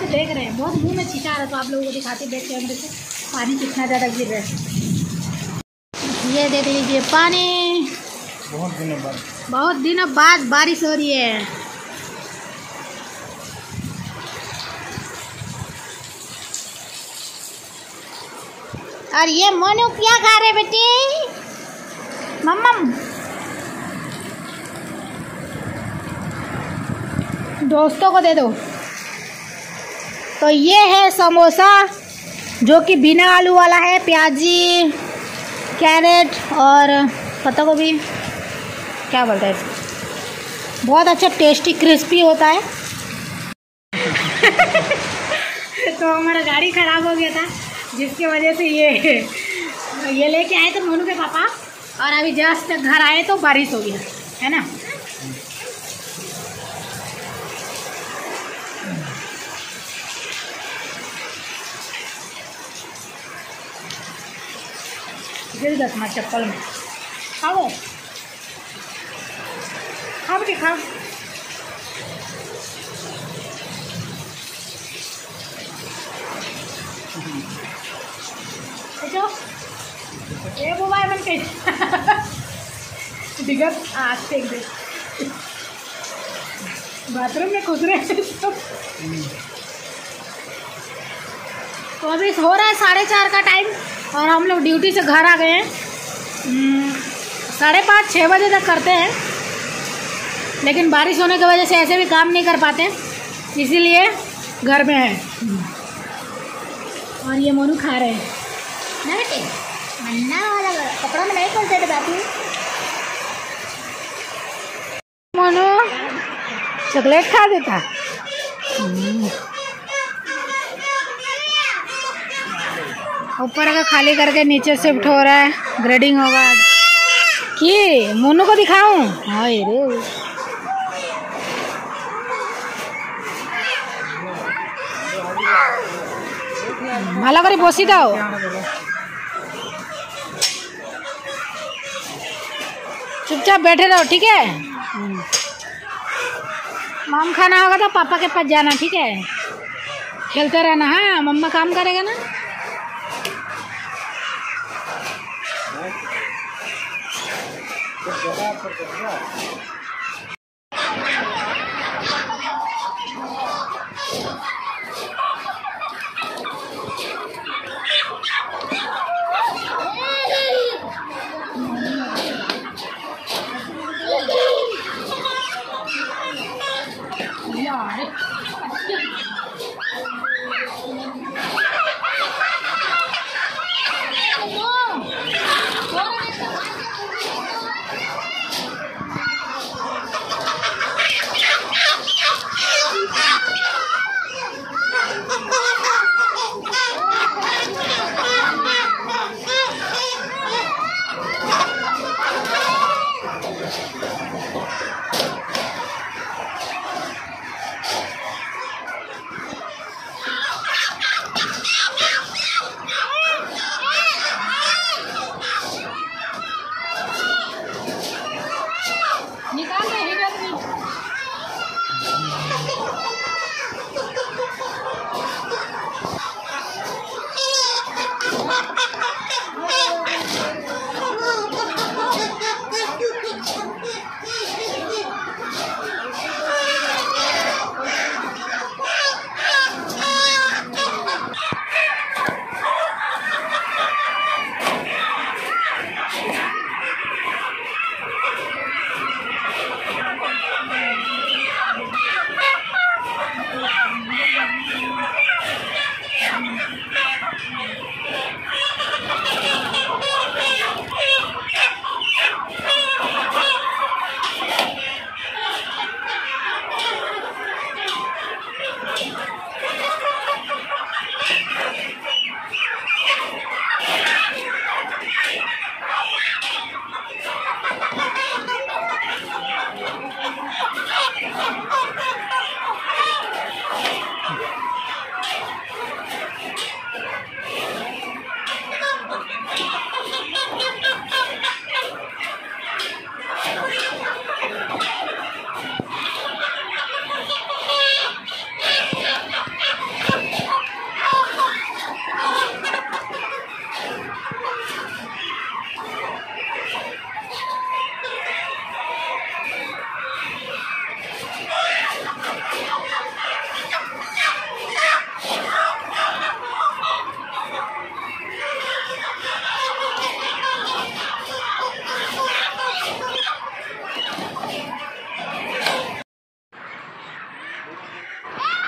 से देख रहे हैं, बहुत मुंह में छिटा रहा, तो आप लोगों को दिखाते बैक कैमरे से पानी कितना ज़्यादा गिर रहा है। ये दे दीजिए पानी। बहुत दिनों बाद बारिश हो रही है। और ये मोनू क्या खा रहे बेटी? मम्मम दोस्तों को दे दो। तो ये है समोसा जो कि बिना आलू वाला है, प्याजी, कैरेट और पत्ता गोभी, क्या बोलते हैं, बहुत अच्छा टेस्टी क्रिस्पी होता है। तो हमारा गाड़ी ख़राब हो गया था, जिसकी वजह से ये लेके आए थे मोनू के पापा, और अभी जस्ट घर आए तो बारिश हो गया है ना। गिर गया तुम्हारे चप्पल में। खाओ खाओ बेटी खाओ। ये मोबाइल मन के दिगत आग फेंक दे। बाथरूम में खुद रहे तो अभी हो रहा है 4:30 का टाइम, और हम लोग ड्यूटी से घर आ गए हैं। 5:30-6 बजे तक करते हैं, लेकिन बारिश होने की वजह से ऐसे भी काम नहीं कर पाते, इसीलिए घर में है। और ये मोनू खा रहे हैं ना बेटे, मन्ना वाला कपड़ा में नहीं खोलते थे बापू। मोनू चॉकलेट खा देता। ऊपर का खाली करके नीचे शिफ्ट हो रहा है, ग्रेडिंग होगा कि मोनू को दिखाऊं। हाँ रे भाला करी बसी दाओ। चुपचाप बैठे रहो, ठीक है। माम खाना होगा तो पापा के पास जाना, ठीक है। खेलते रहना। हाँ मम्मा काम करेगा ना।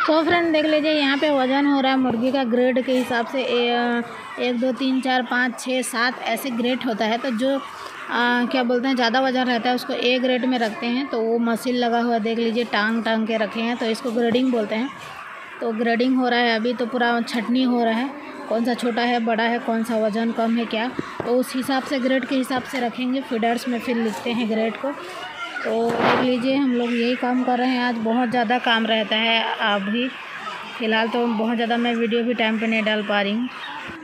तो फ्रेंड देख लीजिए यहाँ पे वज़न हो रहा है मुर्गी का ग्रेड के हिसाब से 1 2 3 4 5 6 7 ऐसे ग्रेड होता है। तो जो क्या बोलते हैं ज़्यादा वज़न रहता है उसको ए ग्रेड में रखते हैं। तो वो मशीन लगा हुआ देख लीजिए, टांग के रखे हैं, तो इसको ग्रेडिंग बोलते हैं। तो ग्रेडिंग हो रहा है अभी, तो पूरा छटनी हो रहा है, कौन सा छोटा है बड़ा है, कौन सा वज़न कम है क्या, तो उस हिसाब से ग्रेड के हिसाब से रखेंगे। फीडर्स में फिर लिखते हैं ग्रेड को। तो देख लीजिए हम लोग यही काम कर रहे हैं। आज बहुत ज़्यादा काम रहता है अभी फ़िलहाल, तो बहुत ज़्यादा मैं वीडियो भी टाइम पे नहीं डाल पा रही हूँ।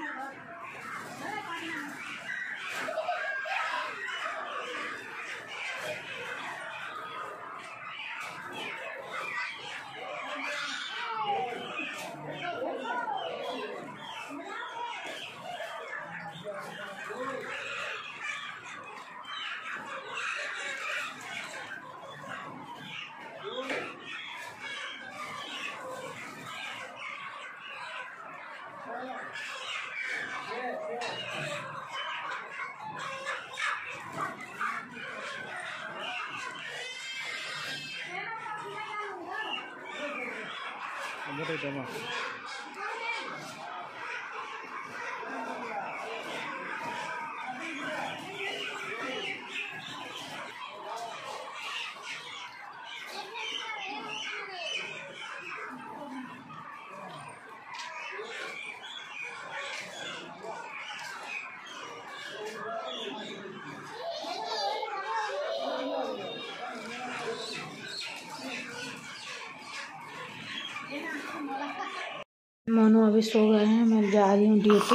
मोनू अभी सो गए हैं, मैं जा रही हूँ ड्यूटी।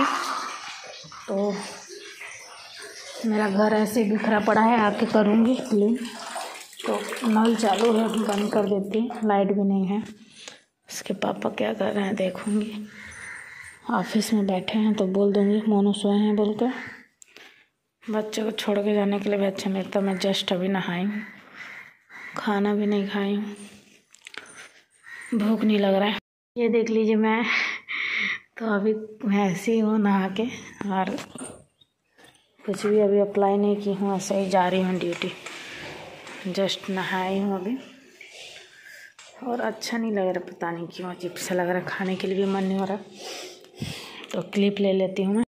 तो मेरा घर ऐसे बिखरा पड़ा है, आके करूँगी क्लीन। तो नल चालू है, बंद कर देती, लाइट भी नहीं है। उसके पापा क्या कर रहे हैं देखूँगी। ऑफिस में बैठे हैं तो बोल दूँगी मोनू सोए हैं बोल कर। बच्चे को छोड़ के जाने के लिए भी अच्छा नहीं लगता। मैं जस्ट अभी नहाई हूँ, खाना भी नहीं खाई हूँ, भूख नहीं लग रहा है। ये देख लीजिए मैं तो अभी मैं ऐसे ही हूँ नहा के, और कुछ भी अभी अप्लाई नहीं की हूँ, ऐसे ही जा रही हूँ ड्यूटी। जस्ट नहाई हूँ अभी, और अच्छा नहीं लग रहा, पता नहीं क्यों अजीब सा लग रहा, खाने के लिए भी मन नहीं हो रहा। तो क्लिप ले लेती हूँ मैं।